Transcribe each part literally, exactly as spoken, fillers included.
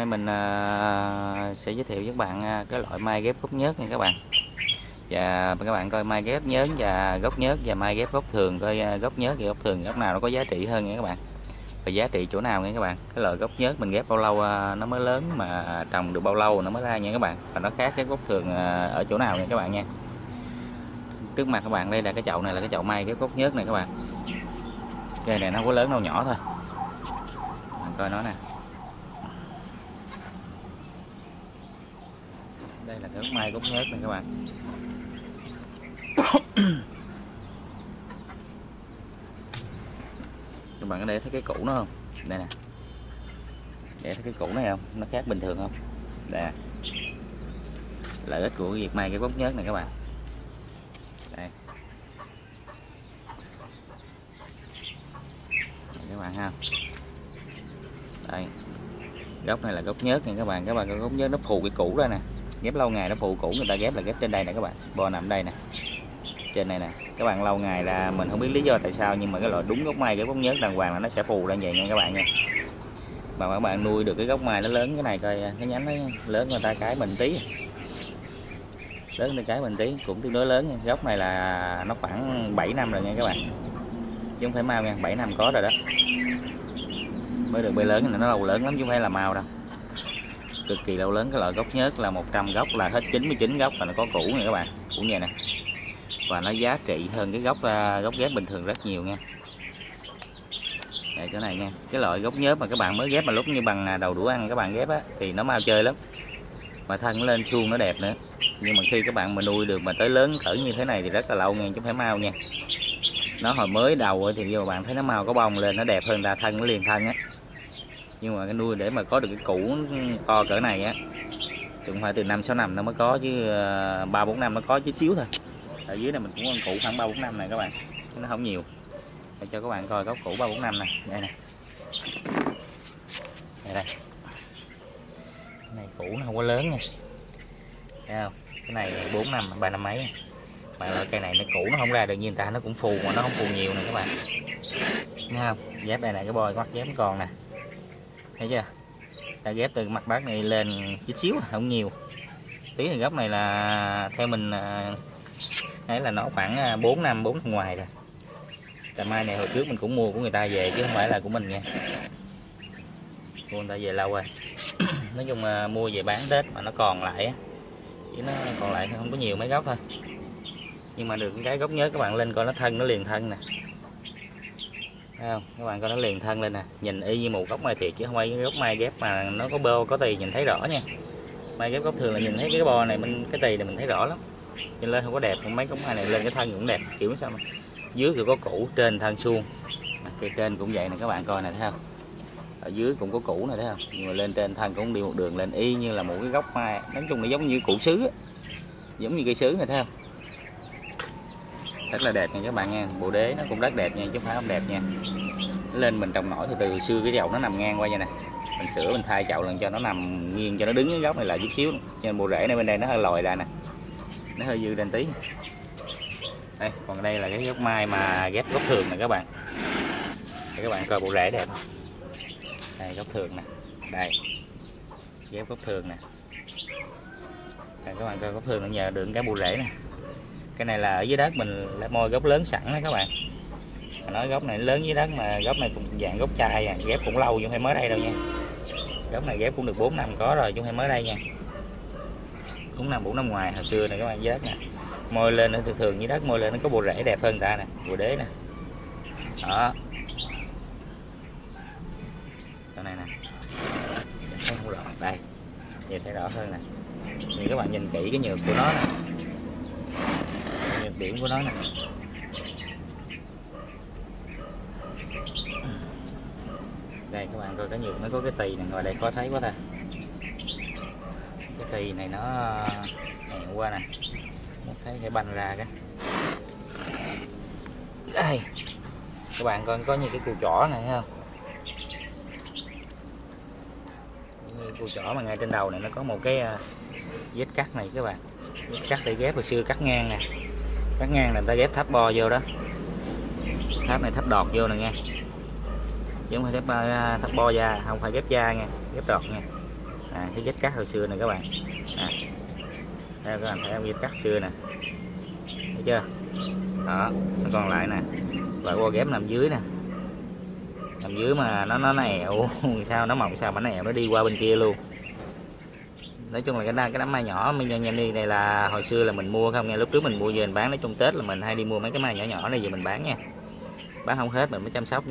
mình à, sẽ giới thiệu với các bạn à, cái loại mai ghép gốc nhớt nha các bạn. Và các bạn coi mai ghép nhớt và gốc nhớt và mai ghép gốc thường, coi à, gốc nhớt và gốc thường gốc nào nó có giá trị hơn nha các bạn. Và giá trị chỗ nào nha các bạn. Cái loại gốc nhớt mình ghép bao lâu à, nó mới lớn, mà trồng được bao lâu nó mới ra nha các bạn. Và nó khác cái gốc thường à, ở chỗ nào nha các bạn nha. Trước mặt các bạn đây là cái chậu này là cái chậu mai ghép gốc nhớt này các bạn. Cây này nó không có lớn đâu, nhỏ thôi. Bạn coi nó nè. Đây là cái gốc mai gốc nhớt này các bạn. Các bạn có để thấy cái củ nó không? Đây nè. Để thấy cái củ này không? Nó khác bình thường không? Đây. Lợi ích của việc mai cái gốc nhớt này các bạn. Đây. Đây các bạn ha. Đây. Gốc này là gốc nhớt nha các bạn. Các bạn có gốc nhớt nó phù cái củ ra nè. Ghép lâu ngày nó phù củ, người ta ghép là ghép trên đây nè các bạn. Bo nằm đây nè. Trên này nè. Các bạn lâu ngày là mình không biết lý do tại sao, nhưng mà cái loại đúng gốc mai cái gốc nhớt đàng hoàng là nó sẽ phù ra vậy nha các bạn nha. Mà các bạn nuôi được cái gốc mai nó lớn cái này coi, cái nhánh nó lớn người ta cái mình tí. Lớn tới cái mình tí cũng tương đối lớn nha. Gốc này là nó khoảng bảy năm rồi nha các bạn. Chứ không phải mau nha, bảy năm có rồi đó. Mới được bê lớn này, nó lâu lớn lắm chứ không phải là mau đâu. Cực kỳ lâu lớn. Cái loại gốc nhớt là một trăm gốc là hết chín mươi chín gốc và nó có củ nha các bạn. Củ vậy nè. Và nó giá trị hơn cái gốc gốc ghép bình thường rất nhiều nha. Đây chỗ này nha. Cái loại gốc nhớt mà các bạn mới ghép mà lúc như bằng đầu đũa ăn các bạn ghép á thì nó mau chơi lắm. Mà thân nó lên suông nó đẹp nữa. Nhưng mà khi các bạn mà nuôi được mà tới lớn cỡ như thế này thì rất là lâu nha, chứ không phải mau nha. Nó hồi mới đầu thì giờ bạn thấy nó mau có bông lên, nó đẹp hơn ta, thân nó liền thân á. Nhưng mà cái nuôi để mà có được cái củ to cỡ này á thì cũng phải từ năm sáu năm nó mới có, chứ ba bốn năm nó có chút xíu thôi. Ở dưới này mình cũng ăn củ khoảng ba bốn năm này các bạn, chứ nó không nhiều. Để cho các bạn coi gốc củ ba bốn năm này, đây nè. Đây đây. Cái này củ nó không có lớn nha. Thấy không? Cái này bốn năm, ba năm mấy. Mà loại cây này nó củ nó không ra được như người ta, nó cũng phù mà nó không phù nhiều nè các bạn. Thấy không? Ghép đây này, cái bôi mắt ghép còn nè. Thấy chưa? Ta ghép từ mặt bát này lên chút xíu, không nhiều. Tí thì gốc này là theo mình thấy là nó khoảng bốn năm, bốn năm ngoài rồi. Cà mai này hồi trước mình cũng mua của người ta về chứ không phải là của mình nha. Mua người ta về lâu rồi. Nói chung là mua về bán Tết mà nó còn lại á. Chứ nó còn lại không có nhiều mấy gốc thôi. Nhưng mà được cái gốc nhớ các bạn lên coi nó thân nó liền thân nè. Thấy không? Các bạn coi nó liền thân lên nè. Nhìn y như một gốc mai thiệt chứ không phải gốc mai ghép mà nó có bơ có tì nhìn thấy rõ nha. Mai ghép gốc thường là nhìn thấy cái bo này, mình cái tì này mình thấy rõ lắm. Nhìn lên không có đẹp, mấy gốc mai này lên cái thân cũng đẹp, kiểu sao mà. Dưới thì có củ, trên thân suông. Cây trên cũng vậy nè các bạn coi này, thấy không? Ở dưới cũng có củ này, thấy không? Nhưng mà lên trên thân cũng đi một đường lên y như là một cái gốc mai, nói chung là giống như củ sứ á. Giống như cây sứ này, thấy không? Rất là đẹp nha các bạn nha. Bộ đế nó cũng rất đẹp nha chứ không phải không đẹp nha. Lên mình trồng nổi thì từ xưa cái chậu nó nằm ngang qua vậy nè. Mình sửa mình thay chậu lần cho nó nằm nghiêng cho nó đứng cái gốc này là chút xíu. Cho nên bộ rễ này bên đây nó hơi lòi ra nè. Nó hơi dư lên tí. Đây, còn đây là cái gốc mai mà ghép gốc thường nè các bạn. Để các bạn coi bộ rễ đẹp không? Đây gốc thường nè. Đây. Ghép gốc thường nè. Đây, các bạn coi gốc thường nó nhờ được cái bộ rễ nè. Cái này là ở dưới đất mình lại môi gốc lớn sẵn đó các bạn. Mà nói gốc này lớn dưới đất mà gốc này cũng dạng gốc chai à, ghép cũng lâu chứ không phải mới đây đâu nha. Gốc này ghép cũng được bốn năm có rồi chứ không phải mới đây nha. bốn năm, bốn năm ngoài hồi xưa này các bạn, dưới đất nè. Môi lên nó thường thường dưới đất môi lên nó có bộ rễ đẹp hơn người ta nè, bộ đế nè. Đó. Chỗ này nè. Thấy không rõ. Đây. Nhìn thấy rõ hơn nè. Thì các bạn nhìn kỹ cái nhược của nó nè. Nhược điểm của nó nè. Đây các bạn coi cái nhược nó có cái tì này, ngoài đây khó thấy quá ta. Cái tì này nó hẹn qua nè. Thấy cái banh ra cái. Đây. Các bạn coi có như cái củ chỏ này thấy không? Như củ chỏ mà ngay trên đầu này nó có một cái vết cắt này các bạn. Vết cắt để ghép hồi xưa cắt ngang nè. Cắt ngang là người ta ghép tháp bo vô đó. Tháp này tháp đọt vô nè nha. Chứ không phải tháp, tháp bo da, không phải ghép da nha, ghép đọt nha. À, cái vết cắt hồi xưa này các bạn. À, theo các bạn thấy vết cắt xưa nè, thấy chưa? Đó, nó còn lại nè, loại bo ghép nằm dưới nè, nằm dưới mà nó nó nèo sao nó mỏng sao mà nó nèo nó đi qua bên kia luôn. Nói chung là cái đám cái đám mai nhỏ mini nhani này là hồi xưa là mình mua không nghe, lúc trước mình mua về mình bán. Nói chung Tết là mình hay đi mua mấy cái mai nhỏ nhỏ này về mình bán nha, bán không hết mình mới chăm sóc nha.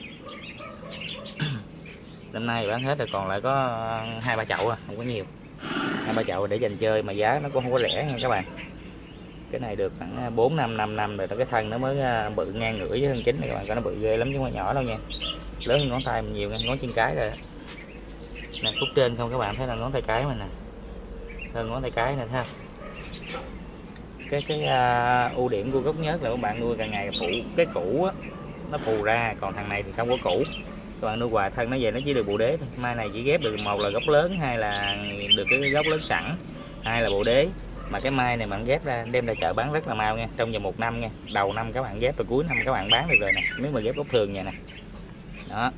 Năm nay bán hết rồi còn lại có hai ba chậu à, không có nhiều, hai ba chậu để dành chơi mà giá nó cũng không có rẻ nha các bạn. Cái này được khoảng bốn năm năm năm rồi, cái thân nó mới bự ngang ngưỡi với thân chính này các bạn, coi nó bự ghê lắm chứ không phải nhỏ đâu nha, lớn hơn ngón tay mình nhiều, ngón chân cái rồi nè. Khúc trên không các bạn thấy là ngón tay cái mình nè, hơn ngón tay cái này thấy không? Cái cái uh, ưu điểm của gốc nhớt là các bạn nuôi càng ngày phụ cái củ á, nó phù ra, còn thằng này thì không có củ. Các bạn nuôi hoài thân nó về nó chỉ được bộ đế thôi. Mai này chỉ ghép được một là gốc lớn, hai là được cái gốc lớn sẵn, hai là bộ đế. Mà cái mai này bạn ghép ra đem ra chợ bán rất là mau nha, trong vòng một năm nha, đầu năm các bạn ghép rồi cuối năm các bạn bán được rồi nè, nếu mà ghép gốc thường vậy nè. Đó.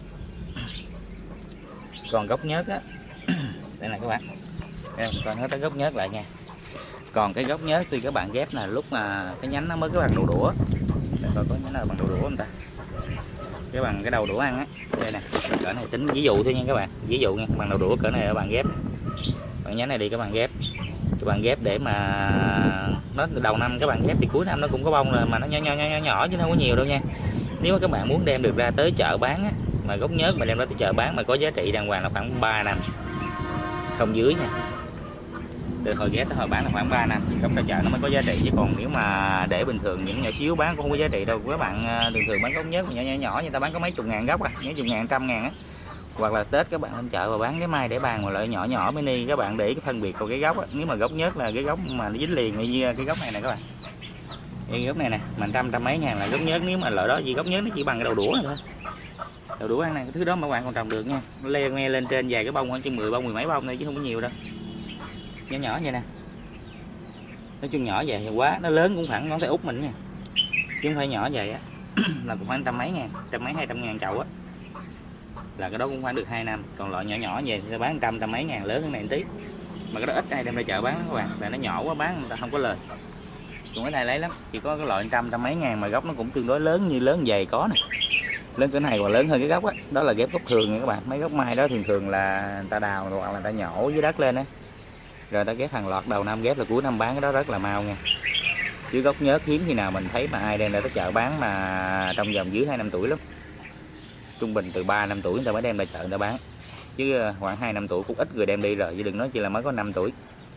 Còn gốc nhớt á đây là các bạn, em còn hết cái gốc nhớt lại nha. Còn cái gốc nhớt thì các bạn ghép là lúc mà cái nhánh nó mới cái bằng đầu đũa, để coi có nhánh nào bằng đầu đũa không ta, cái bằng cái đầu đũa ăn á, đây nè, cỡ này tính ví dụ thôi nha các bạn, ví dụ nha, bằng đầu đũa cỡ này các bạn ghép, bằng nhánh này đi các bạn ghép, các bạn ghép để mà nó đầu năm các bạn ghép thì cuối năm nó cũng có bông rồi, mà nó nhỏ nhỏ nhỏ nhỏ, nhỏ chứ không có nhiều đâu nha. Nếu mà các bạn muốn đem được ra tới chợ bán á, mà gốc nhớt mà đem ra tới chợ bán mà có giá trị đàng hoàng là khoảng ba năm không dưới nha, từ hồi ghép tới hồi bán là khoảng ba năm, gốc ra chợ nó mới có giá trị, chứ còn nếu mà để bình thường những nhỏ xíu bán cũng không có giá trị đâu. Các bạn thường thường bán gốc nhớt nhỏ nhỏ nhỏ người ta bán có mấy chục ngàn gốc à, mấy chục ngàn, trăm ngàn á. Hoặc là Tết các bạn lên chợ và bán cái mai để bàn mà loại nhỏ nhỏ mini, các bạn để ý cái phân biệt của cái gốc á. Nếu mà gốc nhớt là cái gốc mà nó dính liền như cái gốc này nè các bạn, cái gốc này nè, mà trăm trăm mấy ngàn là gốc nhớt. Nếu mà loại đó gì gốc nhớt nó chỉ bằng cái đầu đũa này thôi, đầu đũa ăn này, cái thứ đó mà các bạn còn trồng được nha, leo nghe lên trên vài cái bông khoảng chừng mười bông, mười mấy bông thôi chứ không có nhiều đâu, nhỏ nhỏ vậy nè. Nói chung nhỏ vậy thì quá, nó lớn cũng khoảng ngón tay út mình nha, chứ không phải nhỏ vậy á. Là cũng khoảng trăm mấy ngàn, trăm mấy hai trăm ngàn chậu á, là cái đó cũng khoảng được hai năm. Còn loại nhỏ nhỏ về thì bán trăm trăm mấy ngàn, lớn hơn này một tí, mà cái đó ít ai đem ra chợ bán các bạn, tại nó nhỏ quá bán người ta không có lời. Còn cái này lấy lắm, chỉ có cái loại trăm trăm mấy ngàn mà gốc nó cũng tương đối lớn, như lớn dày có nè, lớn cái này còn lớn hơn cái gốc á, đó. đó là ghép gốc thường nha các bạn. Mấy gốc mai đó thường thường là người ta đào hoặc là người ta nhổ dưới đất lên á, rồi ta ghép hàng loạt đầu năm ghép là cuối năm bán, cái đó rất là mau nha. Chứ gốc nhớt hiếm khi nào mình thấy mà ai đem ra tới chợ bán mà trong vòng dưới hai năm tuổi lắm, trung bình từ ba năm tuổi người ta mới đem ra chợ người ta bán, chứ khoảng hai năm tuổi cũng ít người đem đi rồi, chứ đừng nói chỉ là mới có năm tuổi.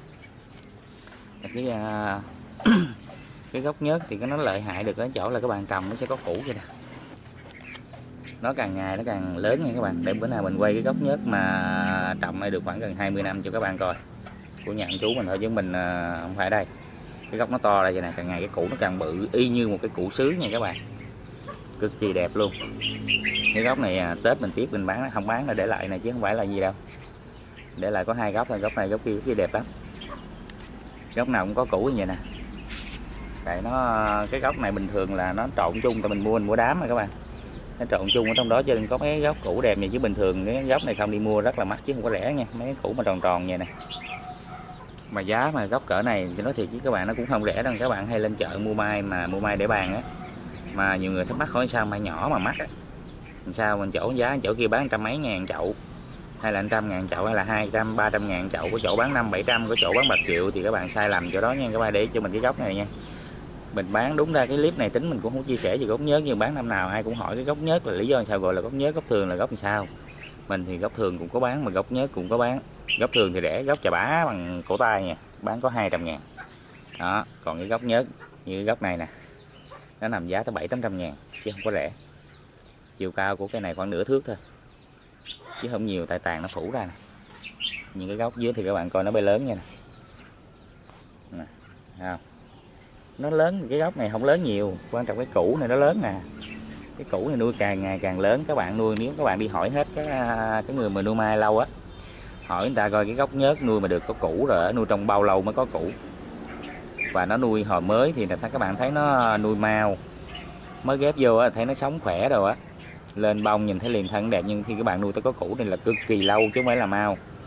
Cái cái gốc nhớt thì nó lợi hại được ở chỗ là các bạn trồng nó sẽ có củ vậy nè, nó càng ngày nó càng lớn nha các bạn. Để bữa nào mình quay cái gốc nhớt mà trồng này được khoảng gần hai mươi năm cho các bạn coi, của nhà anh chú mình thôi chứ mình không phải đây. Cái gốc nó to ra vậy nè, càng ngày cái củ nó càng bự y như một cái củ sứ nha các bạn, cực kỳ đẹp luôn. Cái gốc này à, Tết mình tiếc mình bán, không bán là để lại này chứ không phải là gì đâu, để lại có hai gốc thôi, gốc này gốc kia, gốc kia đẹp lắm, gốc nào cũng có củ như vậy nè. Tại nó cái gốc này bình thường là nó trộn chung, tại mình mua mình mua đám mà các bạn, nó trộn chung ở trong đó cho nên có mấy gốc củ đẹp vậy, chứ bình thường cái gốc này không đi mua rất là mắc chứ không có rẻ nha. Mấy cái củ mà tròn tròn vậy nè, mà giá mà gốc cỡ này thì nói thiệt với các bạn nó cũng không rẻ đâu. Các bạn hay lên chợ mua mai mà mua mai để bàn á, mà nhiều người thắc mắc hỏi sao mai nhỏ mà mắc á, sao mình chỗ giá chỗ kia bán trăm mấy ngàn chậu, hay là trăm ngàn chậu, hay là hai trăm ba trăm ngàn chậu, có chỗ bán năm bảy trăm, có chỗ bán bạc triệu, thì các bạn sai lầm chỗ đó nha các bạn. Để cho mình cái gốc này nha, mình bán đúng ra cái clip này tính mình cũng không chia sẻ gì gốc nhớt, nhưng bán năm nào ai cũng hỏi cái gốc nhớt là lý do sao gọi là gốc nhớt, gốc thường là gốc làm sao. Mình thì gốc thường cũng có bán mà gốc nhớt cũng có bán. Gốc thường thì rẻ, gốc chà bá bằng cổ tay nha, bán có hai trăm ngàn đó. Còn cái gốc nhớt như cái gốc này nè, nó nằm giá tới bảy tám trăm ngàn chứ không có rẻ. Chiều cao của cái này khoảng nửa thước thôi chứ không nhiều, tại tàn nó phủ ra nè. Những cái gốc dưới thì các bạn coi nó bay lớn nha nè, nè không? Nó lớn, cái gốc này không lớn nhiều, quan trọng cái củ này nó lớn nè. Cái củ này nuôi càng ngày càng lớn. Các bạn nuôi, nếu các bạn đi hỏi hết cái cái người mà nuôi mai lâu á, hỏi người ta coi cái gốc nhớt nuôi mà được có củ rồi, nuôi trong bao lâu mới có củ. Và nó nuôi hồi mới thì các bạn thấy nó nuôi mau, mới ghép vô á thấy nó sống khỏe rồi á, lên bông nhìn thấy liền thân đẹp. Nhưng khi các bạn nuôi tới có củ này là cực kỳ lâu chứ không phải là mau.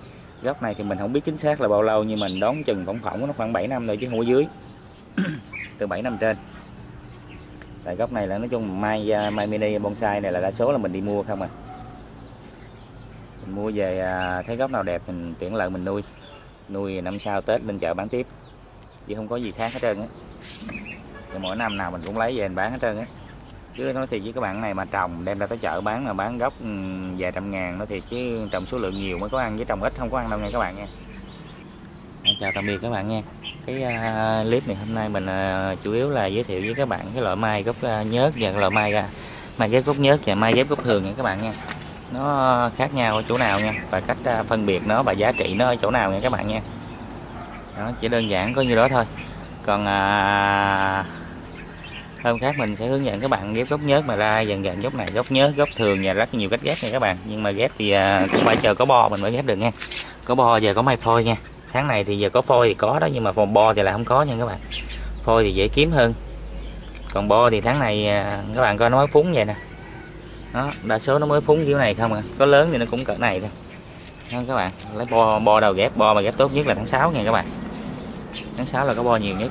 Gốc này thì mình không biết chính xác là bao lâu, nhưng mình đoán chừng phỏng phỏng nó khoảng bảy năm thôi chứ không có dưới. Từ bảy năm trên. Tại gốc này là nói chung mai mai mini bonsai này là đa số là mình đi mua không à. Mình mua về thấy gốc nào đẹp mình tuyển lợi mình nuôi. Nuôi năm sau Tết lên chợ bán tiếp. Chứ không có gì khác hết trơn á. Thì mỗi năm nào mình cũng lấy về mình bán hết trơn á. Chứ nói thiệt với các bạn này mà trồng đem ra tới chợ bán là bán gốc vài trăm ngàn, nói thiệt chứ trồng số lượng nhiều mới có ăn, chứ trồng ít không có ăn đâu nha các bạn nha. Chào tạm biệt các bạn nha. Cái uh, clip này hôm nay mình uh, chủ yếu là giới thiệu với các bạn cái loại mai gốc uh, nhớt và cái loại mai uh, mai ghép gốc nhớt và mai ghép gốc thường nha các bạn nha. Nó khác nhau ở chỗ nào nha, và cách uh, phân biệt nó và giá trị nó ở chỗ nào nha các bạn nha. Đó, chỉ đơn giản có như đó thôi. Còn uh, hôm khác mình sẽ hướng dẫn các bạn ghép gốc nhớt mà ra dần dần gốc này gốc nhớt gốc thường và rất nhiều cách ghép nha các bạn. Nhưng mà ghép thì uh, cũng phải chờ có bo mình mới ghép được nha. Có bo giờ có mai phôi nha. Tháng này thì giờ có phôi thì có đó, nhưng mà bo thì là không có nha các bạn. Phôi thì dễ kiếm hơn. Còn bo thì tháng này các bạn coi nó mới phúng vậy nè. Đó, đa số nó mới phúng kiểu này không à. Có lớn thì nó cũng cỡ này thôi. Đó, các bạn, lấy bo bo đầu ghép, bo mà ghép tốt nhất là tháng sáu nha các bạn. Tháng sáu là có bo nhiều nhất.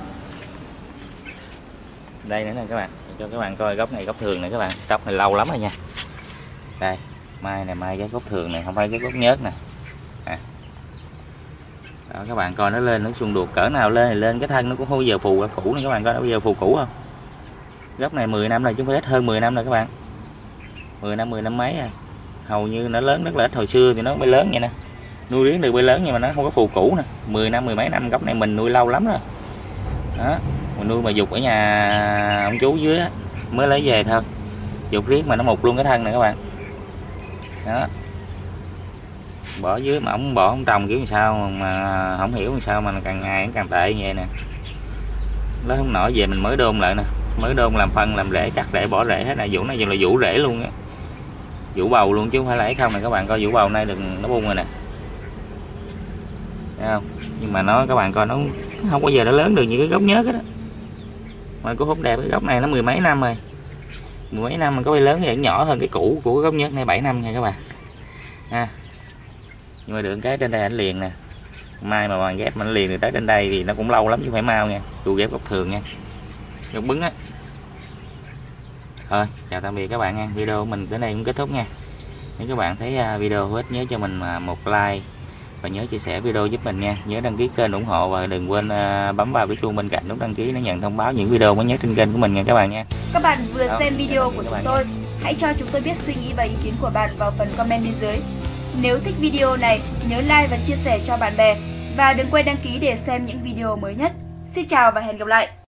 Đây nữa nè các bạn, cho các bạn coi gốc này gốc thường này các bạn. Gốc này lâu lắm rồi nha. Đây, mai này mai ghép gốc thường này, không phải ghép gốc nhớt nè. À. Đó, các bạn coi nó lên nó xung đột cỡ nào lên thì lên, cái thân nó cũng không bao giờ phù qua cũ này các bạn coi, nó bây giờ phù cũ không. Gốc này mười năm rồi chứ không phải ít, hơn mười năm rồi các bạn. mười năm mười năm mấy à. Hầu như nó lớn rất là ít, hồi xưa thì nó mới lớn vậy nè. Nuôi riếng được mới lớn nhưng mà nó không có phù cũ nè. mười năm mười mấy năm gốc này mình nuôi lâu lắm rồi. Đó, mình nuôi mà dục ở nhà ông chú dưới á, mới lấy về thôi. Dục riết mà nó mục luôn cái thân này các bạn. Đó. Bỏ dưới mà ông bỏ ông trồng kiểu sao mà không hiểu làm sao mà càng ngày càng tệ như vậy nè. Nó không nổi, về mình mới đôn lại nè, mới đôn làm phân làm rễ, cắt rễ bỏ rễ hết này. Vụ này giờ là vũ rễ luôn á, vũ bầu luôn chứ không phải là ấy không nè các bạn coi. Vũ bầu này đừng nó bung rồi nè, thấy không? Nhưng mà nó các bạn coi nó không bao giờ nó lớn được như cái gốc nhớt đó. Mà cũng không đẹp, cái gốc này nó mười mấy năm rồi, mười mấy năm mà có bay lớn thì nhỏ hơn cái cũ của cái gốc nhớt này bảy năm nha các bạn. Ha. Nhưng mà được cái trên đây ảnh liền nè, mai mà bạn ghép mà nó liền được tới trên đây thì nó cũng lâu lắm chứ không phải mau nha. Tôi ghép gốc thường nha, gốc bứng á. Thôi chào tạm biệt các bạn nha, video của mình tới đây cũng kết thúc nha. Nếu các bạn thấy video hữu ích nhớ cho mình một like và nhớ chia sẻ video giúp mình nha. Nhớ đăng ký kênh ủng hộ và đừng quên bấm vào cái chuông bên cạnh nút đăng ký để nhận thông báo những video mới nhất trên kênh của mình nha các bạn nha. Các bạn vừa Đó, xem video của chúng tôi, hãy cho chúng tôi biết suy nghĩ và ý kiến của bạn vào phần comment bên dưới. Nếu thích video này, nhớ like và chia sẻ cho bạn bè. Và đừng quên đăng ký để xem những video mới nhất. Xin chào và hẹn gặp lại!